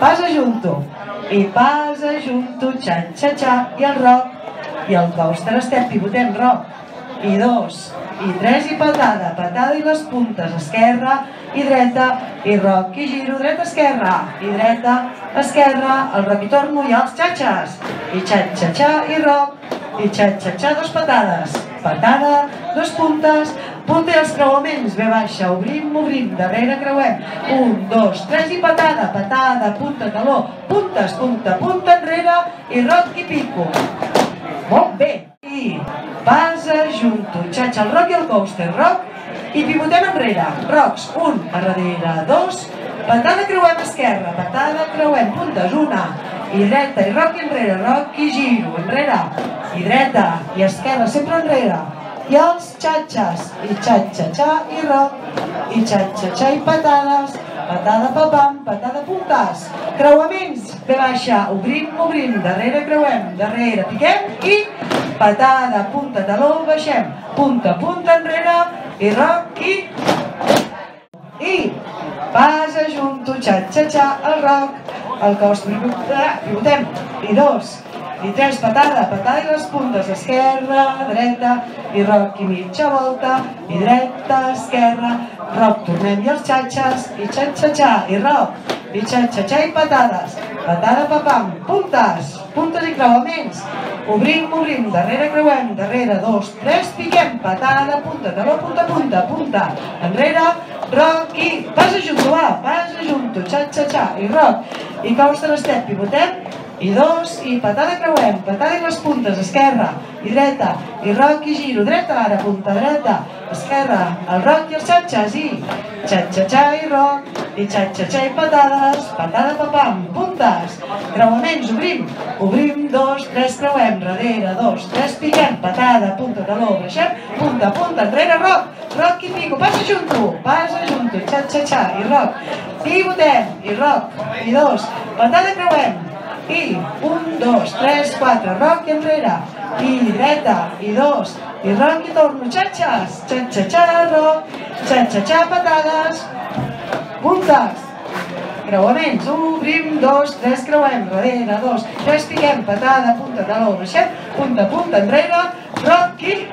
pas ajunto, i pas ajunto, xa-xa-xa, i el roc, i el coaster step, pivotem roc, i 2, i 3, i patada, patada i les puntes, esquerra i dreta, i roc, i giro, dreta, esquerra, i dreta, esquerra, el roc i torno, i els xatxes, i xa-xa-xa, i roc, i xa-xa-xa, 2 patades, patada, 2 puntes, punta i els creuaments, ve baixa, obrim, obrim, darrere creuem, 1, 2, 3 i patada, patada, punta, taló, puntes, punta, punta, enrere, i roc i pico. Molt bé. I pas ajunto, xatxa, el roc i el coaster, roc, i pivotem enrere, rocs, 1, a darrere, 2, patada, creuem esquerra, patada, creuem, puntes, 1, i dreta, i roc i enrere, roc i giro, enrere, i dreta, i esquerra, sempre enrere, i els xatxes, i xa-xa-xa, i roc, i xa-xa-xa, i patades, patada, papam, patada, puntes, creuaments, ve baixa, obrim, obrim, darrere creuem, darrere piquem, i patada, punta, taló, baixem, punta, punta, enrere, i roc, i pas ajunto, xa-xa-xa, el roc, el coaster, pivotem, i 2, i 3, patada, patada i les puntes, esquerra, dreta, i roc, i mitja volta, i dreta, esquerra, roc, tornem, i els xatxes, i xa-xa-xa, i roc, i xa-xa-xa, i patades, patada, papam, puntes, puntes i creuaments, obrim, obrim, darrere creuem, darrere, 2, 3, piquem, patada, punta, taló, punta, punta, punta, enrere, roc, i pas ajunto, va, pas ajunto, xa-xa-xa, i roc, i coaster step, pivotem, i 2, i patada creuem, patada i les puntes, esquerra, i dreta, i roc i giro, dreta ara, punta dreta, esquerra, el roc i els xatxes, i xa-xa-xa i roc, i xa-xa-xa i patades, patada, papam, puntes, creuaments, obrim, obrim, 2, 3, creuem, darrere, 2, 3, piquem, patada, punta, taló, baixem, punta, punta, enrere, roc i pico, pas ajunto, xa-xa-xa, i roc, pivotem, i roc, i 2, patada creuem, i 1, 2, 3, 4, roc i enrere, i dreta, i 2, i roc i torno, xatxes, xa-xa-xa, roc, xa-xa-xa, patades, puntes, creuaments, obrim, 2, 3, creuem, darrere, 2, 3, piquem, patada, punta, taló, baixem, punta, punta, enrere, roc i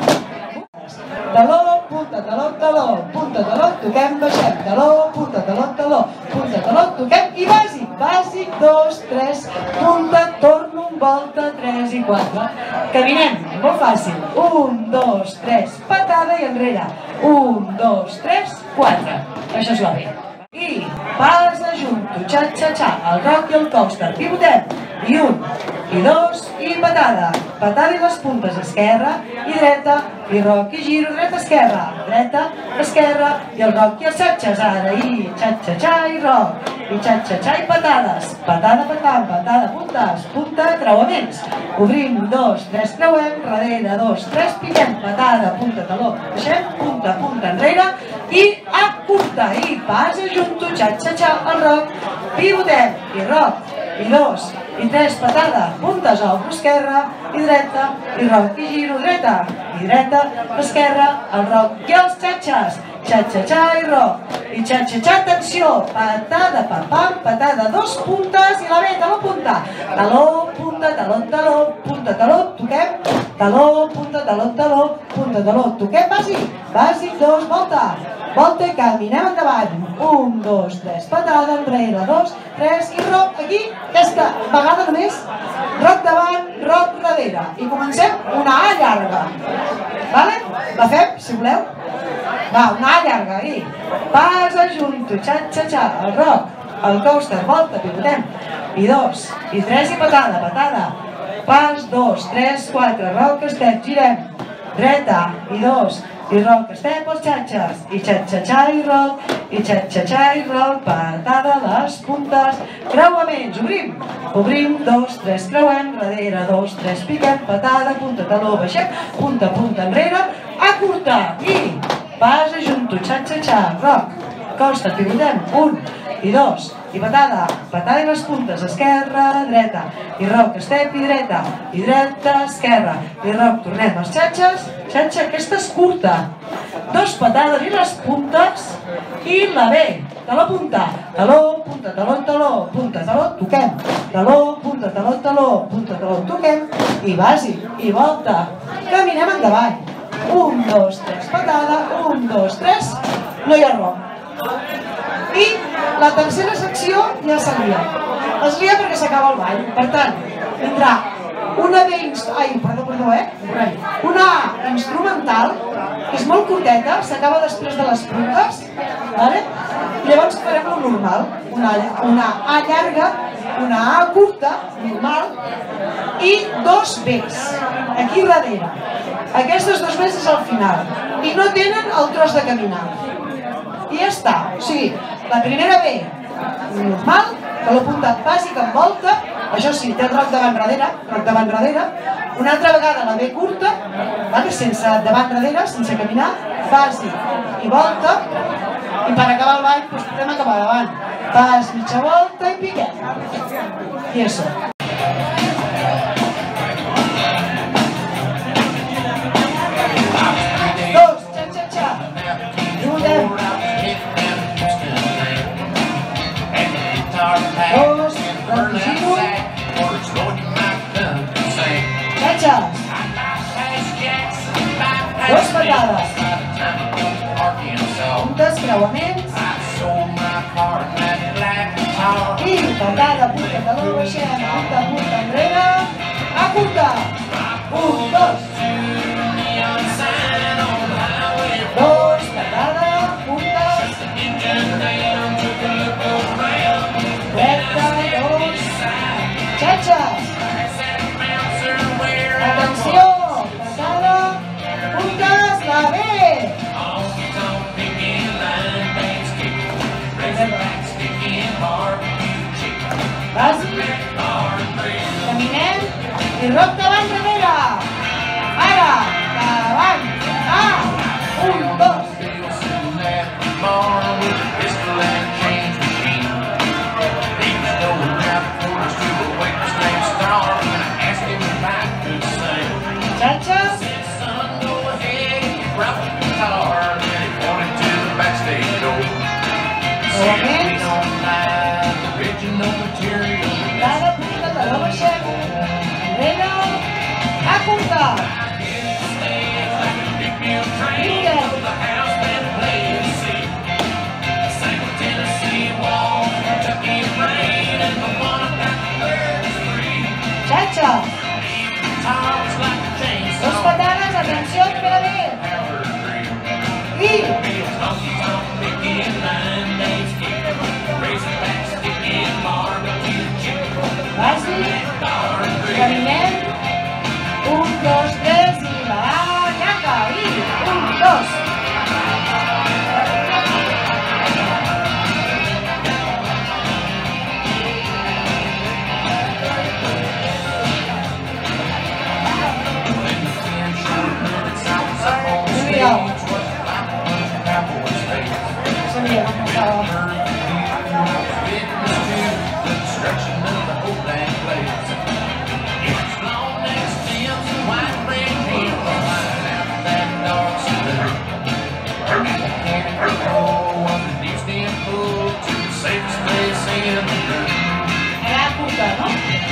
taló, punta, taló, taló, punta, taló, toquem, baixem, taló, punta, taló, taló, punta, taló, toquem, i bàsic, bàsic, 2, 3, punta, torno, volta, 3 i 4. Caminem, molt fàcil, 1, 2, 3, patada i enrere, 1, 2, 3, 4. Això és la B. I pas ajunto, xa-xa-xa, el roc i el coaster, pivotem, i 1, i 2, i patada, patada i les puntes, esquerra i dreta, i roc i giro, dreta, esquerra, i el roc i els xatxes, ara, i xa-xa-xa i roc, i xa-xa-xa i patades, patada, patam, patada, puntes, punta, creuaments, obrim, 2, 3, creuem, darrere, 2, 3, piquem, patada, punta, taló, baixem, punta, punta, enrere, i curta, i pas ajunto, xa-xa-xa, el roc, pivotem, i roc, i 2, i 3, patada, puntes, alto, esquerra, i dreta, i roc, i giro, dreta, esquerra, el roc i els xatxes, xa-xa-xa i roc, i xa-xa-xa, atenció, patada, papam, patada, 2 puntes, i la B, taló, punta, taló, punta, taló, taló, punta, taló, toquem, taló, punta, taló, taló, punta, taló, toquem, bàsic, 2, volta i caminem endavant, 1, 2, 3, patada, enrere, 2, 3, i roc, aquí, aquesta vegada només, roc davant, roc darrere, i comencem una A llarga, vale? La fem, si voleu? Va, una A llarga, i pas ajunto, xa-xa-xa, el roc, el coaster, volta, pivotem, i 2, i 3, i patada, pas, 2, 3, 4, roc, step, girem, dreta, i 2, i roc, step, els xatxes, i xa-xa-xa i roc, i xa-xa-xa i roc, patada, les puntes, creuaments, obrim, 2, 3, creuem, darrere, 2, 3, piquem, patada, punta, taló, baixem, punta, punta, enrere, acurtar, i pas ajunto, xa-xa-xa, roc, costa, pivotem, 1, i 2, i patada i les puntes, esquerra, dreta, i roc, step, i dreta, esquerra, i roc, tornem als xatxes, xatxa, aquesta és curta, 2 patades i les puntes, I la B, taló, punta, taló, punta, taló, taló, punta, taló, toquem. Taló, punta, taló, taló, punta, taló, toquem. I bàsic, i volta. Caminem endavant. 1, 2, 3, patada, 1, 2, 3, no hi ha roc. I la tercera secció ja es lia. Es lia perquè s'acaba el ball. Per tant, vindrà una una instrumental, que és molt curteta, s'acaba després de les puntes, llavors farem lo normal, una A llarga, una A curta, normal, i 2 Bs, aquí darrere. Aquestes 2 Bs és al final, i no tenen el tros de caminar. I ja està, o sigui, la primera B, normal, que l'ho apuntat bàsic en volta, això sí, té el roc davant darrere, una altra vegada la B curta, sense davant darrere, sense caminar, bàsic i volta, i per acabar el ball podem acabar davant. Pas, mitja volta i piquem. I això. Dos, xa-xa-xa. I voltem. Dos, refugiu. Xatxes. 2 patades. Puntes, creuaments. I patada, punta, taló, baixem, punta, punta, enrere. A punta. 1, 2. 2, patada, puntes. Recta, 2. Xatxes. Atenció, patada, puntes, la B. Bàsic, caminem i roc davant darrere. Ara, davant, A, 1, 2. Xatxes. Creuaments. Patada, punta, taló, baixem. Enrere. A punta. Vinga. Xatxa. 2 patades, atenció, primera vez. I bàsic, caminem, 1, 2, 3 i la A, llarga, i 1, 2. Sabia, no passava. Era curta, no?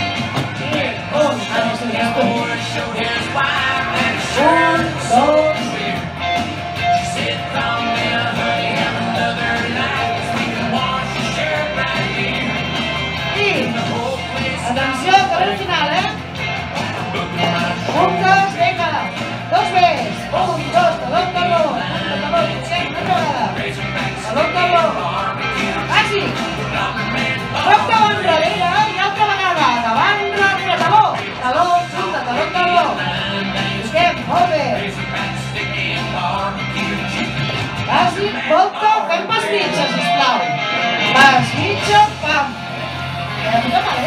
Un, dos. I atenció, que ve al final, puntes, vinga. 2 Bs. 1, 2, taló, taló. Punta, taló, puixem, una vegada. Taló, taló. Bàsic. Roc davant darrere i altra vegada. Davant darrere, taló. Taló, punta, taló, taló. Puixem, molt bé. Bàsic, volta, fem pas mitja, sisplau. Pas mitja, pam.